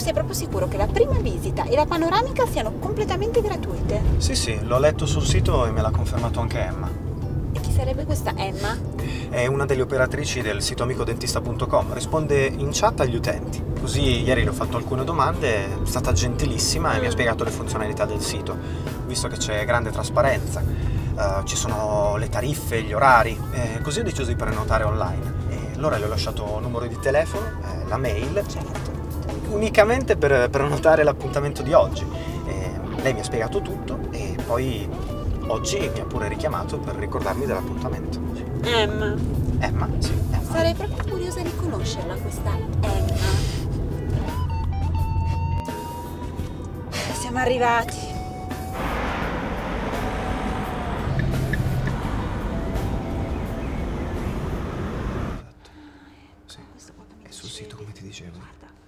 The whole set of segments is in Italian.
sei proprio sicuro che la prima visita e la panoramica siano completamente gratuite? Sì, l'ho letto sul sito e me l'ha confermato anche Emma. E chi sarebbe questa Emma? È una delle operatrici del sito amicodentista.com, risponde in chat agli utenti. Così ieri le ho fatto alcune domande, è stata gentilissima e mi ha spiegato le funzionalità del sito, visto che c'è grande trasparenza. Ci sono le tariffe, gli orari, così ho deciso di prenotare online. E allora le ho lasciato un numero di telefono, la mail, unicamente per prenotare l'appuntamento di oggi. Lei mi ha spiegato tutto e poi oggi mi ha pure richiamato per ricordarmi dell'appuntamento. Emma? Emma, sì, Emma. Sarei proprio curiosa di conoscerla, questa Emma. Siamo arrivati. È sul sito, come ti dicevo.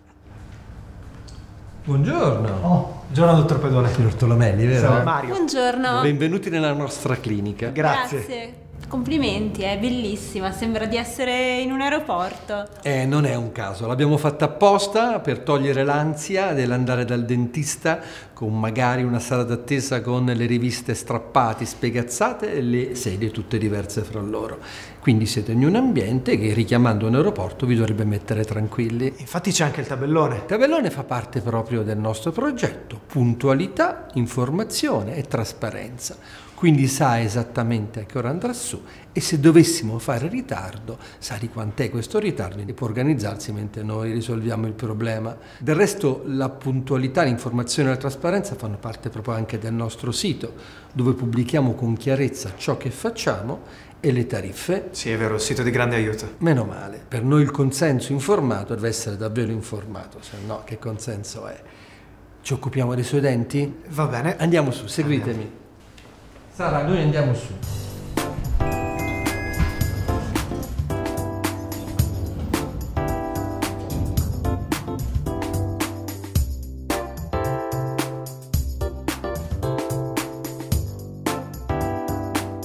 Buongiorno. Buongiorno dottor Pedone. Signor Tolomelli, vero? Sono Mario. Buongiorno. Benvenuti nella nostra clinica. Grazie. Complimenti, è bellissima, sembra di essere in un aeroporto. Non è un caso, l'abbiamo fatta apposta per togliere l'ansia dell'andare dal dentista con magari una sala d'attesa con le riviste strappate, spiegazzate e le sedie tutte diverse fra loro. Quindi siete in un ambiente che, richiamando un aeroporto, vi dovrebbe mettere tranquilli. Infatti c'è anche il tabellone. Il tabellone fa parte proprio del nostro progetto: puntualità, informazione e trasparenza. Quindi sa esattamente a che ora andrà su e se dovessimo fare ritardo sa di quant'è questo ritardo e può organizzarsi mentre noi risolviamo il problema. Del resto la puntualità, l'informazione e la trasparenza fanno parte proprio anche del nostro sito, dove pubblichiamo con chiarezza ciò che facciamo e le tariffe. Sì, è vero, il sito è di grande aiuto. Meno male, per noi il consenso informato deve essere davvero informato, se no che consenso è? Ci occupiamo dei suoi denti? Va bene. Andiamo su, seguitemi. Sara, noi andiamo su.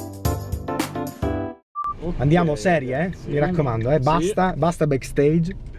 Andiamo serie, mi raccomando, basta backstage.